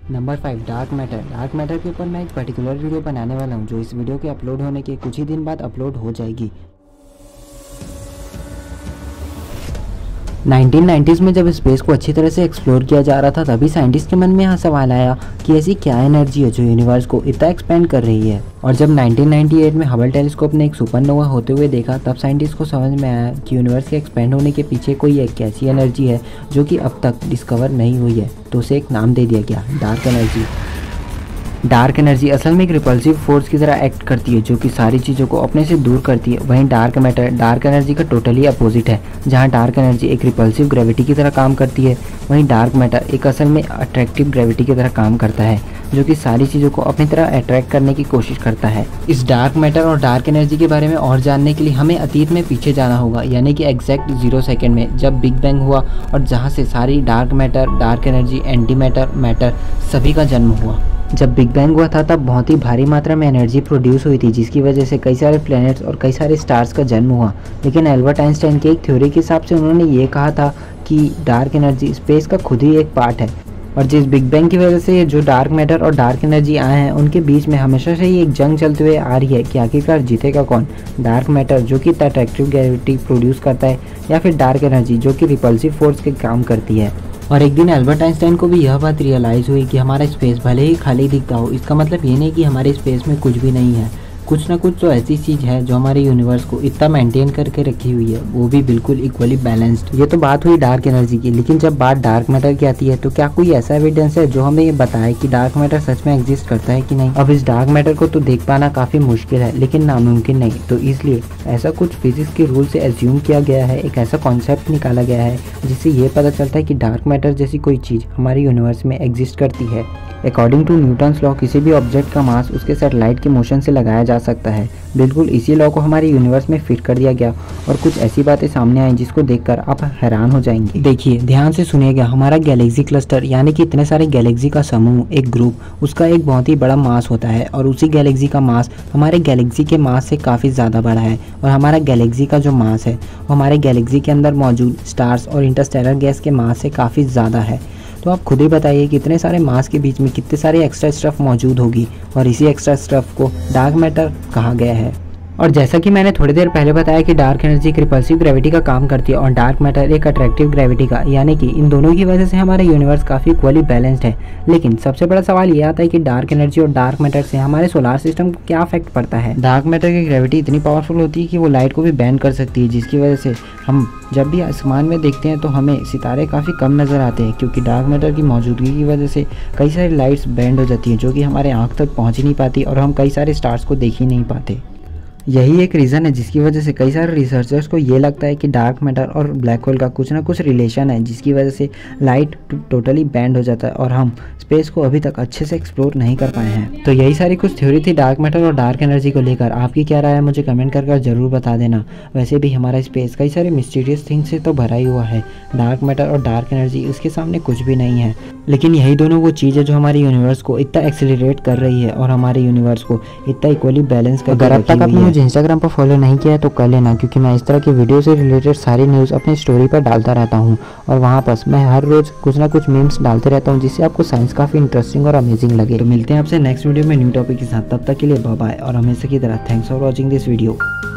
Number 5 dark matter. Dark matter के ऊपर मैं एक पर्टिकुलर वीडियो बनाने वाला हूँ जो इस वीडियो के अपलोड होने के कुछ ही दिन बाद अपलोड हो जाएगी। 1990s में जब स्पेस को अच्छी तरह से एक्सप्लोर किया जा रहा था तभी साइंटिस्ट के मन में यहाँ सवाल आया कि ऐसी क्या एनर्जी है जो यूनिवर्स को इतना एक्सपेंड कर रही है। और जब 1998 में हबल टेलीस्कोप ने एक सुपरनोवा होते हुए देखा तब साइंटिस्ट को समझ में आया कि यूनिवर्स के एक्सपेंड होने के पीछे कोई एक ऐसी एनर्जी है जो कि अब तक डिस्कवर नहीं हुई है, तो उसे एक नाम दे दिया गया, डार्क एनर्जी। डार्क एनर्जी असल में एक रिपल्सिव फोर्स की तरह एक्ट करती है जो कि सारी चीज़ों को अपने से दूर करती है। वहीं डार्क मैटर डार्क एनर्जी का टोटली अपोजिट है। जहां डार्क एनर्जी एक रिपल्सिव ग्रेविटी की तरह काम करती है, वहीं डार्क मैटर एक असल में अट्रैक्टिव ग्रेविटी की तरह काम करता है जो कि सारी चीज़ों को अपनी तरह अट्रैक्ट करने की कोशिश करता है। इस डार्क मैटर और डार्क एनर्जी के बारे में और जानने के लिए हमें अतीत में पीछे जाना होगा, यानी कि एग्जैक्ट 0 सेकेंड में जब बिग बैंग हुआ और जहाँ से सारी dark matter, dark energy, anti matter, matter सभी का जन्म हुआ। जब बिग बैंग हुआ था तब बहुत ही भारी मात्रा में एनर्जी प्रोड्यूस हुई थी जिसकी वजह से कई सारे प्लैनेट्स और कई सारे स्टार्स का जन्म हुआ। लेकिन एल्बर्ट आइंस्टाइन की एक थ्योरी के हिसाब से उन्होंने ये कहा था कि डार्क एनर्जी स्पेस का खुद ही एक पार्ट है और जिस बिग बैंग की वजह से जो डार्क मैटर और डार्क एनर्जी आए हैं उनके बीच में हमेशा से ही एक जंग चलते हुए आ रही है कि आखिरकार जीतेगा कौन, डार्क मैटर जो कि अट्रैक्टिव ग्रेविटी प्रोड्यूस करता है या फिर डार्क एनर्जी जो कि रिपल्सिव फोर्स के काम करती है। और एक दिन एल्बर्ट आइंस्टाइन को भी यह बात रियलाइज़ हुई कि हमारा स्पेस भले ही खाली दिखता हो, इसका मतलब ये नहीं कि हमारे स्पेस में कुछ भी नहीं है। कुछ ना कुछ तो ऐसी चीज़ है जो हमारे यूनिवर्स को इतना मेंटेन करके रखी हुई है, वो भी बिल्कुल इक्वली बैलेंस्ड। ये तो बात हुई डार्क एनर्जी की, लेकिन जब बात डार्क मैटर की आती है तो क्या कोई ऐसा एविडेंस है जो हमें ये बताए कि डार्क मैटर सच में एग्जिस्ट करता है कि नहीं। अब इस डार्क मैटर को तो देख पाना काफ़ी मुश्किल है लेकिन नामुमकिन नहीं, तो इसलिए ऐसा कुछ फिजिक्स के रूल से एज्यूम किया गया है, एक ऐसा कॉन्सेप्ट निकाला गया है जिससे ये पता चलता है कि डार्क मैटर जैसी कोई चीज़ हमारे यूनिवर्स में एग्जिस्ट करती है। अकॉर्डिंग टू न्यूटन्स लॉ किसी भी ऑब्जेक्ट का मास उसके सैटेलाइट के मोशन से लगाया जा सकता है। बिल्कुल इसी लॉ को हमारे यूनिवर्स में फिट कर दिया गया और कुछ ऐसी बातें सामने आई जिसको देखकर आप हैरान हो जाएंगे। देखिए ध्यान से सुनिएगा, हमारा गैलेक्सी क्लस्टर यानी कि इतने सारे गैलेक्सी का समूह, एक ग्रुप, उसका एक बहुत ही बड़ा मास होता है और उसी गैलेक्सी का मास हमारे गैलेक्सी के मास से काफ़ी ज़्यादा बड़ा है। और हमारा गैलेक्सी का जो मास है वो हमारे गैलेक्सी के अंदर मौजूद स्टार्स और इंटरस्टेलर गैस के मास से काफ़ी ज़्यादा है। तो आप खुद ही बताइए कि इतने सारे मास के बीच में कितने सारे एक्स्ट्रा स्टफ मौजूद होगी और इसी एक्स्ट्रा स्टफ को डार्क मैटर कहा गया है। और जैसा कि मैंने थोड़ी देर पहले बताया कि डार्क एनर्जी एक रिपल्सिव ग्रेविटी का काम करती है और डार्क मैटर एक अट्रैक्टिव ग्रेविटी का, यानी कि इन दोनों की वजह से हमारा यूनिवर्स काफ़ी इक्वली बैलेंस्ड है। लेकिन सबसे बड़ा सवाल ये आता है कि डार्क एनर्जी और डार्क मैटर से हमारे सोलार सिस्टम को क्या इफेक्ट पड़ता है। डार्क मैटर की ग्रेविटी इतनी पावरफुल होती है कि वो लाइट को भी बैंड कर सकती है, जिसकी वजह से हम जब भी आसमान में देखते हैं तो हमें सितारे काफ़ी कम नज़र आते हैं, क्योंकि डार्क मैटर की मौजूदगी की वजह से कई सारी लाइट्स बैंड हो जाती हैं जो कि हमारे आँख तक पहुँच ही नहीं पाती और हम कई सारे स्टार्स को देख ही नहीं पाते। यही एक रीज़न है जिसकी वजह से कई सारे रिसर्चर्स को ये लगता है कि डार्क मैटर और ब्लैक होल का कुछ ना कुछ रिलेशन है, जिसकी वजह से लाइट टोटली बैंड हो जाता है और हम स्पेस को अभी तक अच्छे से एक्सप्लोर नहीं कर पाए हैं। तो यही सारी कुछ थ्योरी थी डार्क मैटर और डार्क एनर्जी को लेकर। आपकी क्या राय है मुझे कमेंट कर ज़रूर बता देना। वैसे भी हमारा स्पेस कई सारे मिस्टीरियस थिंग्स से तो भरा ही हुआ है। डार्क मैटर और डार्क एनर्जी उसके सामने कुछ भी नहीं है, लेकिन यही दोनों वो चीज़ है जो हमारे यूनिवर्स को इतना एक्सेलरेट कर रही है और हमारे यूनिवर्स को इतना इक्वली बैलेंस कर। अगर अब तक आपने मुझे इंस्टाग्राम पर फॉलो नहीं किया है तो कर लेना, क्योंकि मैं इस तरह की वीडियो से रिलेटेड सारी न्यूज़ अपनी स्टोरी पर डालता रहता हूँ और वहाँ पर मैं हर रोज़ कुछ ना कुछ मीम्स डालते रहता हूँ जिससे आपको साइंस काफ़ी इंटरेस्टिंग और अमेजिंग लगे। तो मिलते हैं आपसे नेक्स्ट वीडियो में न्यू टॉपिक के साथ, तब तक के लिए बाय बाय और हमेशा की तरह thanks for watching this video.